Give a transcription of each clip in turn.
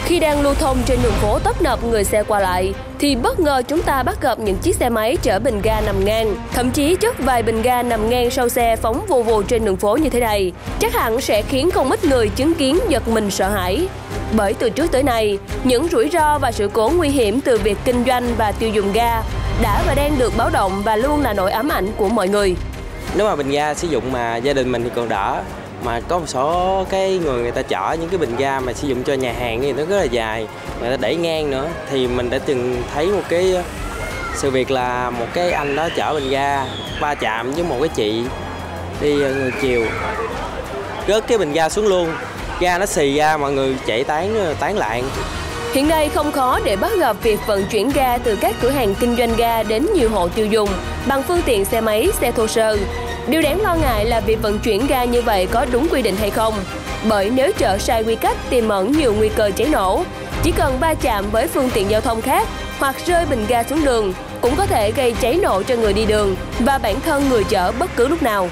Khi đang lưu thông trên đường phố tấp nập người xe qua lại, thì bất ngờ chúng ta bắt gặp những chiếc xe máy chở bình ga nằm ngang. Thậm chí chất vài bình ga nằm ngang sau xe phóng vù vù trên đường phố như thế này, chắc hẳn sẽ khiến không ít người chứng kiến giật mình sợ hãi. Bởi từ trước tới nay, những rủi ro và sự cố nguy hiểm từ việc kinh doanh và tiêu dùng ga đã và đang được báo động và luôn là nỗi ám ảnh của mọi người. Nếu mà bình ga sử dụng mà gia đình mình thì còn đỡ, mà có một số cái người ta chở những cái bình ga mà sử dụng cho nhà hàng thì nó rất là dài, người ta đẩy ngang nữa, thì mình đã từng thấy một cái sự việc là một cái anh đó chở bình ga va chạm với một cái chị đi ngược chiều, rớt cái bình ga xuống luôn, ga nó xì ra, mọi người chạy tán loạn. Hiện nay không khó để bắt gặp việc vận chuyển ga từ các cửa hàng kinh doanh ga đến nhiều hộ tiêu dùng bằng phương tiện xe máy, xe thô sơ. Điều đáng lo ngại là việc vận chuyển ga như vậy có đúng quy định hay không. Bởi nếu chở sai quy cách tiềm ẩn nhiều nguy cơ cháy nổ. Chỉ cần va chạm với phương tiện giao thông khác hoặc rơi bình ga xuống đường cũng có thể gây cháy nổ cho người đi đường và bản thân người chở bất cứ lúc nào.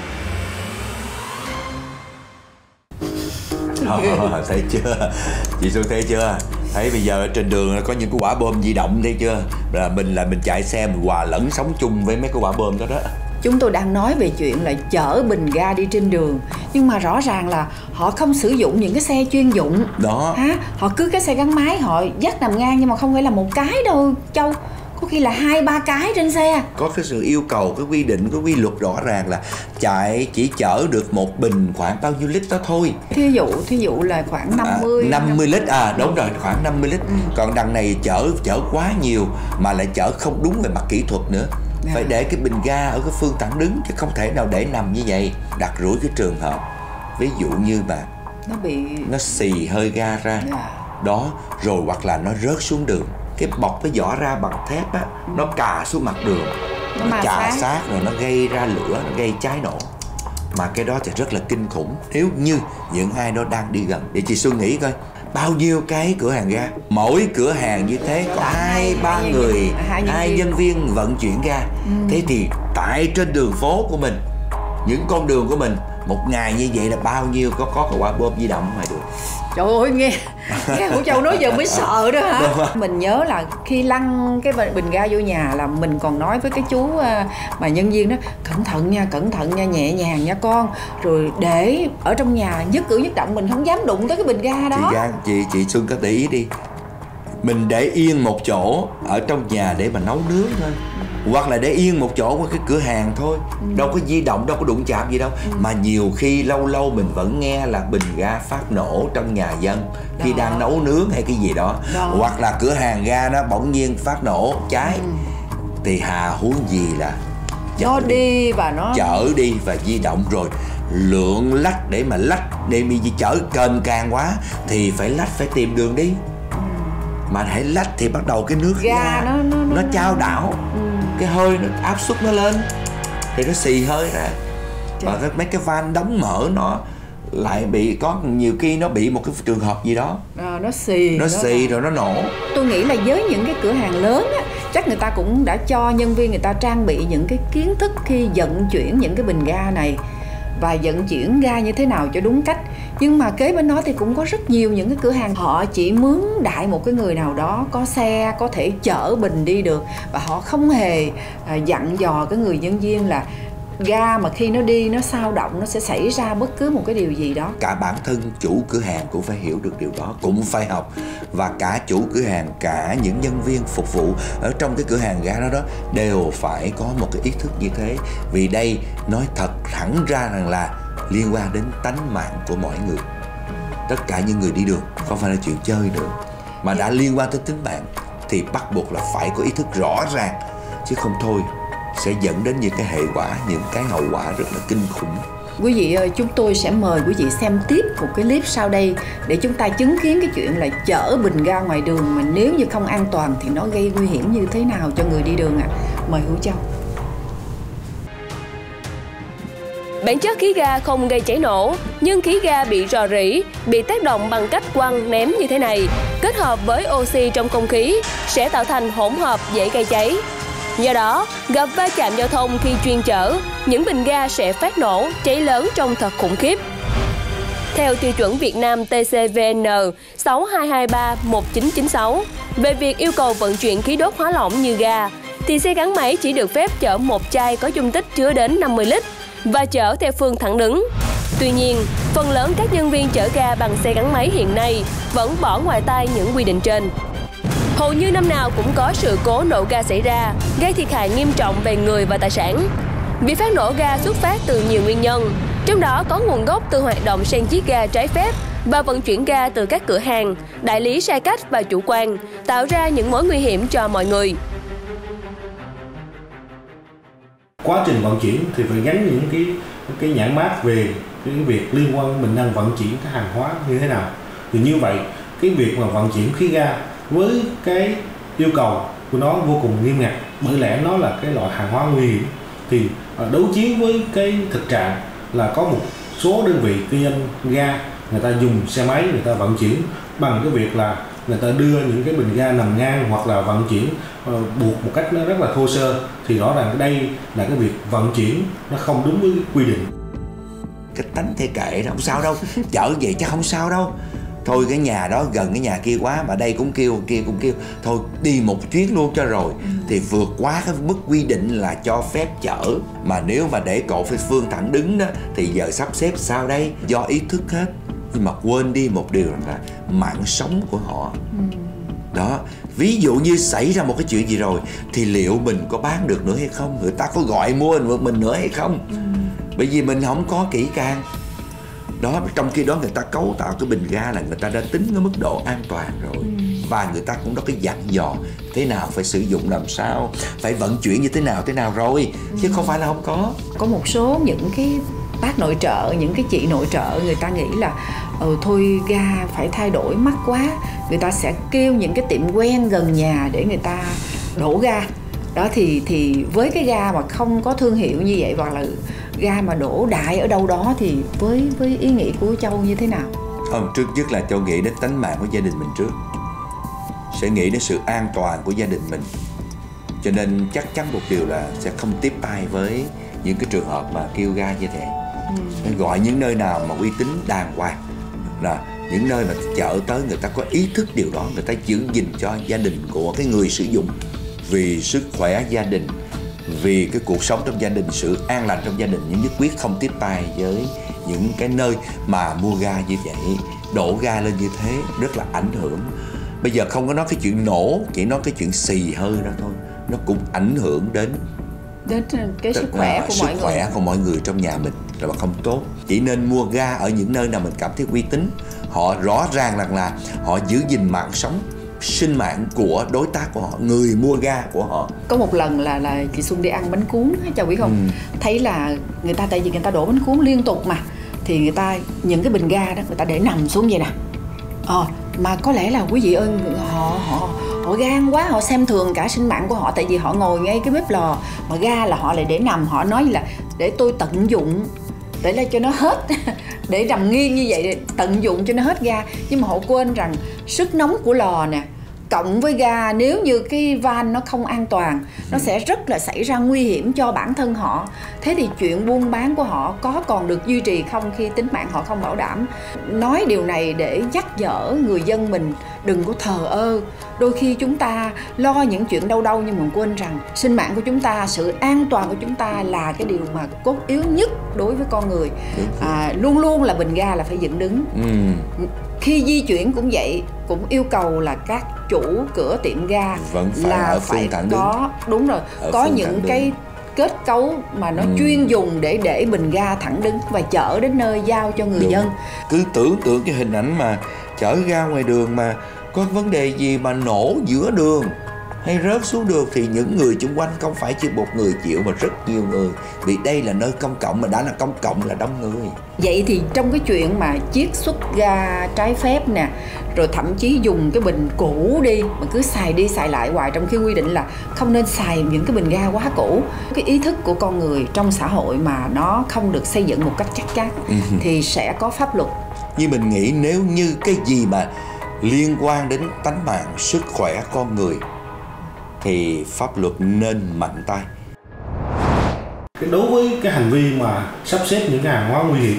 Thấy chưa? Chị Xuân thấy chưa? Thấy bây giờ trên đường có những cái quả bom di động, thấy chưa? Là mình chạy xe mình hòa lẫn sống chung với mấy cái quả bom đó đó. Chúng tôi đang nói về chuyện là chở bình ga đi trên đường, nhưng mà rõ ràng là họ không sử dụng những cái xe chuyên dụng đó. Họ cứ cái xe gắn máy họ dắt nằm ngang, nhưng mà không phải là một cái đâu Châu, có khi là 2-3 cái trên xe. Có cái sự yêu cầu, cái quy định, cái quy luật rõ ràng là chỉ chở được một bình khoảng bao nhiêu lít đó thôi. Thí dụ là khoảng 50 lít, đúng rồi, khoảng 50 lít. Còn đằng này chở quá nhiều mà lại chở không đúng về mặt kỹ thuật nữa. Phải để cái bình ga ở cái phương thẳng đứng, chứ không thể nào để nằm như vậy. Đặt rủi cái trường hợp ví dụ như mà nó xì hơi ga ra đó, rồi hoặc là nó rớt xuống đường, cái bọc cái vỏ ra bằng thép á, nó cà xuống mặt đường, nó chà sát rồi nó gây ra lửa, nó gây cháy nổ. Mà cái đó thì rất là kinh khủng nếu như những ai đó đang đi gần. Để chị Xuân nghĩ coi, bao nhiêu cái cửa hàng ga, mỗi cửa hàng như thế có 2-3 người, 2 nhân viên vận chuyển ga. Thế thì tại trên đường phố của mình, những con đường của mình, một ngày như vậy là bao nhiêu có quả bom di động ngoài đường. Trời ơi, nghe Hữu Châu nói giờ mới sợ đó hả? Mình nhớ là khi lăn cái bình ga vô nhà là mình còn nói với cái chú mà nhân viên đó, cẩn thận nha, nhẹ nhàng nha con. Rồi để ở trong nhà nhất cử nhất động mình không dám đụng tới cái bình ga đó. Chị Xuân có để ý đi, mình để yên một chỗ ở trong nhà để mà nấu nướng thôi, hoặc là để yên một chỗ qua cái cửa hàng thôi, đâu có di động, đâu có đụng chạm gì đâu. Mà nhiều khi lâu lâu mình vẫn nghe là bình ga phát nổ trong nhà dân khi đang nấu nướng hay cái gì đó. Hoặc là cửa hàng ga nó bỗng nhiên phát nổ cháy. Thì hà huống gì là nó đi và nó chở đi và di động, rồi lượng lách để mà đi chở kềnh càng quá thì phải phải tìm đường đi. Mà hãy lách thì bắt đầu cái nước ga nó chao đảo, cái hơi nó áp suất nó lên thì nó xì hơi ra. Và mấy cái van đóng mở nó lại bị, có nhiều khi nó bị một cái trường hợp gì đó nó xì rồi nó nổ. Tôi nghĩ là với những cái cửa hàng lớn á, chắc người ta cũng đã cho nhân viên người ta trang bị những cái kiến thức khi vận chuyển những cái bình ga này và vận chuyển ga như thế nào cho đúng cách. Nhưng mà kế bên đó thì cũng có rất nhiều những cái cửa hàng họ chỉ mướn đại một cái người nào đó có xe có thể chở bình đi được, và họ không hề dặn dò cái người nhân viên là ga mà khi nó đi nó xao động nó sẽ xảy ra bất cứ một cái điều gì đó. Cả bản thân chủ cửa hàng cũng phải hiểu được điều đó, cũng phải học. Và cả chủ cửa hàng, cả những nhân viên phục vụ ở trong cái cửa hàng ga đó đều phải có một cái ý thức như thế. Vì đây nói thật thẳng ra rằng là liên quan đến tánh mạng của mọi người. Tất cả những người đi đường, không phải là chuyện chơi nữa, mà đã liên quan tới tính mạng thì bắt buộc là phải có ý thức rõ ràng, chứ không thôi sẽ dẫn đến những cái hệ quả, những cái hậu quả rất là kinh khủng. Quý vị ơi, chúng tôi sẽ mời quý vị xem tiếp một cái clip sau đây để chúng ta chứng kiến cái chuyện là chở bình ga ngoài đường mà nếu như không an toàn thì nó gây nguy hiểm như thế nào cho người đi đường ạ. Mời Hữu Châu. Bản chất khí ga không gây cháy nổ, nhưng khí ga bị rò rỉ, bị tác động bằng cách quăng ném như thế này, kết hợp với oxy trong không khí sẽ tạo thành hỗn hợp dễ gây cháy. Do đó, gặp va chạm giao thông khi chuyên chở, những bình ga sẽ phát nổ, cháy lớn trông thật khủng khiếp. theo tiêu chuẩn Việt Nam TCVN 6223-1996 về việc yêu cầu vận chuyển khí đốt hóa lỏng như ga, thì xe gắn máy chỉ được phép chở một chai có dung tích chứa đến 50 lít và chở theo phương thẳng đứng. Tuy nhiên, phần lớn các nhân viên chở ga bằng xe gắn máy hiện nay vẫn bỏ ngoài tai những quy định trên. Hầu như năm nào cũng có sự cố nổ ga xảy ra, gây thiệt hại nghiêm trọng về người và tài sản. Việc phát nổ ga xuất phát từ nhiều nguyên nhân, trong đó có nguồn gốc từ hoạt động san chiết ga trái phép và vận chuyển ga từ các cửa hàng, đại lý sai cách và chủ quan, tạo ra những mối nguy hiểm cho mọi người. Quá trình vận chuyển thì phải gắn những cái nhãn mác về cái việc liên quan mình đang vận chuyển cái hàng hóa như thế nào. Thì như vậy cái việc mà vận chuyển khí ga với cái yêu cầu của nó vô cùng nghiêm ngặt, bởi lẽ nó là cái loại hàng hóa nguy hiểm. Thì đối chiếu với cái thực trạng là có một số đơn vị kinh doanh ga, người ta dùng xe máy người ta vận chuyển bằng cái việc là người ta đưa những cái bình ga nằm ngang hoặc là vận chuyển buộc một cách nó rất là thô sơ, thì rõ ràng đây là cái việc vận chuyển nó không đúng với quy định. Cái tánh thế kệ đó không sao đâu, chở vậy chứ không sao đâu. Thôi cái nhà đó gần cái nhà kia quá mà đây cũng kêu kia cũng kêu, thôi đi một chuyến luôn cho rồi. Thì vượt quá cái mức quy định là cho phép chở, mà nếu mà để cộ phải phương thẳng đứng đó thì giờ sắp xếp sao đây, do ý thức hết. Nhưng mà quên đi một điều là mạng sống của họ. Đó, ví dụ như xảy ra một cái chuyện gì rồi thì liệu mình có bán được nữa hay không, người ta có gọi mua mình nữa hay không, bởi vì mình không có kỹ càng. Đó, trong khi đó người ta cấu tạo cái bình ga là người ta đã tính cái mức độ an toàn rồi. Và người ta cũng có cái dặn dò thế nào phải sử dụng làm sao, phải vận chuyển như thế nào rồi, chứ không phải là không có. Có một số những cái bác nội trợ, những cái chị nội trợ người ta nghĩ là thôi ga phải thay đổi mắc quá, người ta sẽ kêu những cái tiệm quen gần nhà để người ta đổ ga. Đó thì với cái ga mà không có thương hiệu như vậy, hoặc là ga mà đổ đại ở đâu đó, thì với ý nghĩ của Châu như thế nào? Trước nhất là Châu nghĩ đến tánh mạng của gia đình mình trước, sẽ nghĩ đến sự an toàn của gia đình mình, cho nên chắc chắn một điều là sẽ không tiếp tay với những cái trường hợp mà kêu ga như thế. Phải gọi những nơi nào mà uy tín đàng hoàng, là những nơi mà chợ tới người ta có ý thức điều đó, người ta giữ gìn cho gia đình của cái người sử dụng, vì sức khỏe gia đình, vì cái cuộc sống trong gia đình, sự an lành trong gia đình, nhưng nhất quyết không tiếp tay với những cái nơi mà mua ga như vậy, đổ ga lên như thế rất là ảnh hưởng. Bây giờ không có nói cái chuyện nổ, chỉ nói cái chuyện xì hơi đó thôi, nó cũng ảnh hưởng đến cái sức khỏe của mọi người. Sức khỏe của mọi người trong nhà mình là không tốt. Chỉ nên mua ga ở những nơi nào mình cảm thấy uy tín, họ rõ ràng rằng là họ giữ gìn mạng sống, sinh mạng của đối tác của họ, người mua ga của họ. Có một lần là chị Xuân đi ăn bánh cuốn, Châu biết không? Thấy là người ta, tại vì người ta đổ bánh cuốn liên tục mà, thì người ta những cái bình ga đó người ta để nằm xuống vậy nè. Mà có lẽ là quý vị ơi, họ gan quá, họ xem thường cả sinh mạng của họ, tại vì họ ngồi ngay cái bếp lò mà ga là họ lại để nằm, họ nói là để tôi tận dụng để là cho nó hết để nằm nghiêng như vậy để tận dụng cho nó hết ga. Nhưng mà họ quên rằng sức nóng của lò nè cộng với ga, nếu như cái van nó không an toàn, nó sẽ rất là xảy ra nguy hiểm cho bản thân họ. Thế thì chuyện buôn bán của họ có còn được duy trì không khi tính mạng họ không bảo đảm? Nói điều này để nhắc nhở người dân mình đừng có thờ ơ. Đôi khi chúng ta lo những chuyện đâu nhưng mà quên rằng sinh mạng của chúng ta, sự an toàn của chúng ta là cái điều mà cốt yếu nhất đối với con người. Luôn luôn là bình ga là phải dựng đứng. Khi di chuyển cũng vậy, cũng yêu cầu là các chủ cửa tiệm ga vẫn phải có đúng rồi, có những cái kết cấu mà nó chuyên dùng để bình ga thẳng đứng và chở đến nơi giao cho người dân. Cứ tưởng tượng cái hình ảnh mà chở ga ngoài đường mà có vấn đề gì mà nổ giữa đường hay rớt xuống đường thì những người xung quanh không phải chỉ một người chịu mà rất nhiều người, vì đây là nơi công cộng, mà đã là công cộng là đông người. Vậy thì trong cái chuyện mà chiết xuất ga trái phép nè, rồi thậm chí dùng cái bình cũ đi mà cứ xài đi xài lại hoài, trong khi quy định là không nên xài những cái bình ga quá cũ, cái ý thức của con người trong xã hội mà nó không được xây dựng một cách chắc chắn thì sẽ có pháp luật. Nhưng mình nghĩ nếu như cái gì mà liên quan đến tánh mạng, sức khỏe con người thì pháp luật nên mạnh tay. Đối với cái hành vi mà sắp xếp những cái hàng hóa nguy hiểm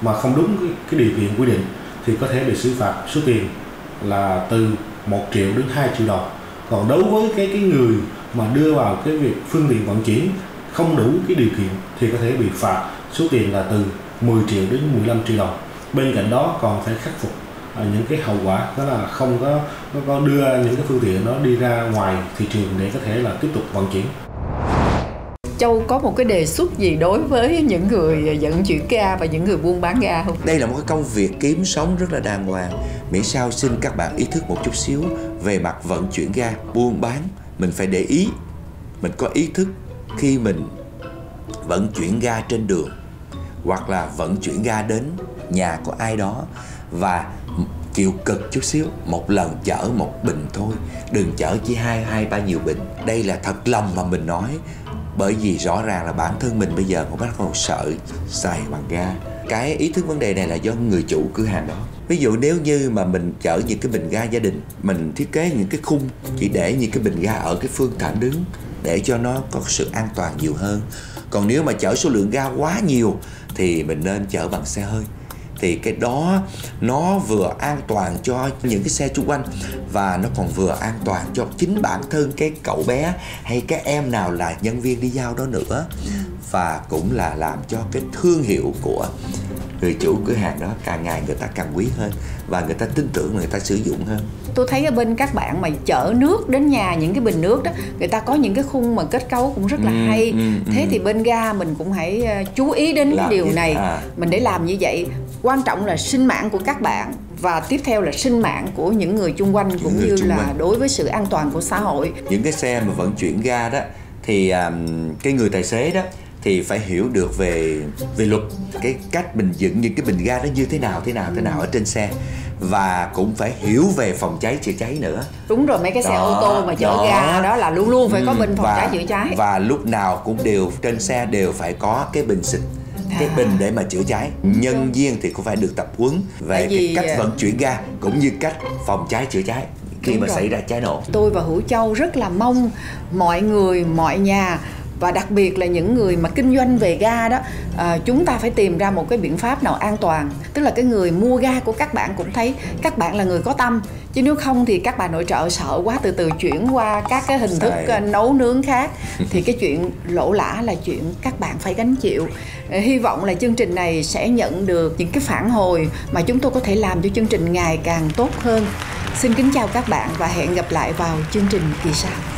mà không đúng cái điều kiện quy định thì có thể bị xử phạt số tiền là từ 1 triệu đến 2 triệu đồng. Còn đối với cái người mà đưa vào cái việc phương tiện vận chuyển không đủ cái điều kiện thì có thể bị phạt số tiền là từ 10 triệu đến 15 triệu đồng. Bên cạnh đó còn phải khắc phục những cái hậu quả, đó là không có đưa những cái phương tiện nó đi ra ngoài thị trường để có thể là tiếp tục vận chuyển. Châu có một cái đề xuất gì đối với những người vận chuyển ga và những người buôn bán ga không? Đây là một cái công việc kiếm sống rất là đàng hoàng. Miễn sao xin các bạn ý thức một chút xíu về mặt vận chuyển ga, buôn bán. Mình phải để ý, mình có ý thức khi mình vận chuyển ga trên đường hoặc là vận chuyển ga đến nhà của ai đó, và chịu cực chút xíu, một lần chở một bình thôi, đừng chở chỉ hai ba nhiều bình. Đây là thật lòng mà mình nói, bởi vì rõ ràng là bản thân mình bây giờ cũng bắt đầu sợ xài bằng ga. Cái ý thức vấn đề này là do người chủ cửa hàng đó. Ví dụ nếu như mà mình chở những cái bình ga gia đình, mình thiết kế những cái khung chỉ để những cái bình ga ở cái phương thẳng đứng để cho nó có sự an toàn nhiều hơn. Còn nếu mà chở số lượng ga quá nhiều thì mình nên chở bằng xe hơi. Thì cái đó nó vừa an toàn cho những cái xe xung quanh và nó còn vừa an toàn cho chính bản thân cái cậu bé hay cái em nào là nhân viên đi giao đó nữa. Và cũng là làm cho cái thương hiệu của người chủ cửa hàng đó càng ngày người ta càng quý hơn và người ta tin tưởng người ta sử dụng hơn. Tôi thấy ở bên các bạn mà chở nước đến nhà, những cái bình nước đó, người ta có những cái khung mà kết cấu cũng rất là hay. Thế thì bên ga mình cũng hãy chú ý đến cái điều này. Mình để làm như vậy, quan trọng là sinh mạng của các bạn và tiếp theo là sinh mạng của những người chung quanh, cũng như là đối với sự an toàn của xã hội. Những cái xe mà vận chuyển ga đó thì cái người tài xế đó thì phải hiểu được về luật, cái cách mình dựng những cái bình ga đó như thế nào ở trên xe, và cũng phải hiểu về phòng cháy chữa cháy nữa. Đúng rồi, mấy cái xe ô tô mà chở ga đó là luôn luôn phải có bình phòng cháy chữa cháy. Và lúc nào cũng đều trên xe đều phải có cái bình xịt, cái bình để mà chữa cháy. Nhân viên thì cũng phải được tập huấn về cái cách vận chuyển ga cũng như cách phòng cháy chữa cháy khi mà xảy ra cháy nổ. Tôi và Hữu Châu rất là mong mọi người, mọi nhà và đặc biệt là những người mà kinh doanh về ga đó, chúng ta phải tìm ra một cái biện pháp nào an toàn. Tức là cái người mua ga của các bạn cũng thấy các bạn là người có tâm, chứ nếu không thì các bà nội trợ sợ quá, từ từ chuyển qua các cái hình thức nấu nướng khác thì cái chuyện lỗ lã là chuyện các bạn phải gánh chịu. Hy vọng là chương trình này sẽ nhận được những cái phản hồi mà chúng tôi có thể làm cho chương trình ngày càng tốt hơn. Xin kính chào các bạn và hẹn gặp lại vào chương trình kỳ sau.